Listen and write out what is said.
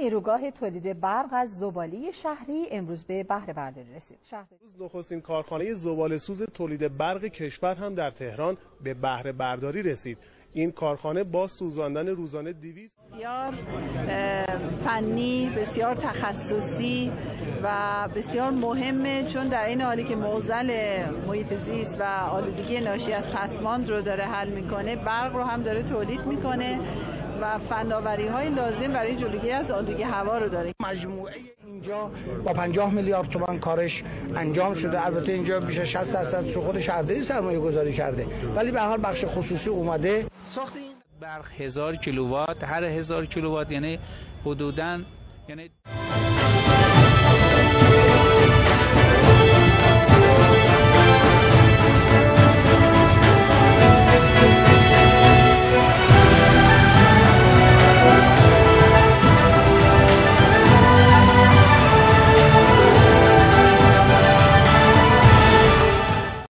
نیروگاه تولید برق از زباله شهری امروز به بهره برداری رسید. نخستین کارخانه زباله‌سوز تولید برق کشور هم در تهران به بهره برداری رسید. این کارخانه با سوزاندن روزانه 200 بسیار فنی، بسیار تخصصی و بسیار مهمه، چون در این حالی که معضل محیط زیست و آلودگی ناشی از پسماند رو داره حل میکنه، برق رو هم داره تولید میکنه و فناوری‌های لازم برای جلوگیری از آلودگی هوا رو داره. مجموعه اینجا با 50 میلیارد تومان کارش انجام شده. البته اینجا بیش از 60% خود شهرداری سرمایه گذاری کرده، ولی به هر حال بخش خصوصی اومده. ساخت این برق 1000 کیلووات، هر 1000 کیلووات یعنی حدوداً